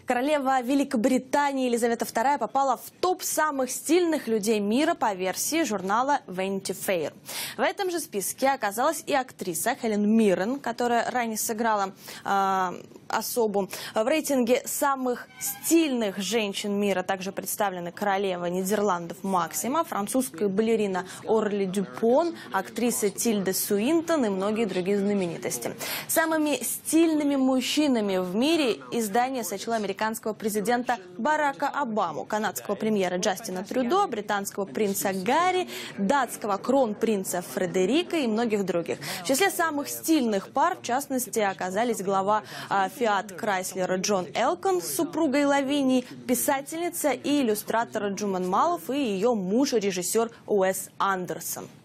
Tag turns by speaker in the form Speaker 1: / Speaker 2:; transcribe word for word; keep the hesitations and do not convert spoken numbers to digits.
Speaker 1: Королева Великобритании Елизавета вторая попала в топ самых стильных людей мира по версии журнала Vanity Fair. В этом же списке оказалась и актриса Хелен Миррен, которая ранее сыграла э, особу. В рейтинге самых стильных женщин мира также представлены королева Нидерландов Максима, французская балерина Орли Дюпон, актриса Тильда Суинтон и многие другие знаменитости. Самыми стильными мужчинами в мире издание сочло американского президента Барака Обаму, канадского премьера Джастина Трюдо, британского принца Гарри, датского кронпринца Фредерика и многих других. В числе самых стильных пар, в частности, оказались глава Фиат Крайслера Джон Элкон с супругой Лавинией, писательница и иллюстратор Джуман Малов и ее муж, режиссер Уэс Андерсон.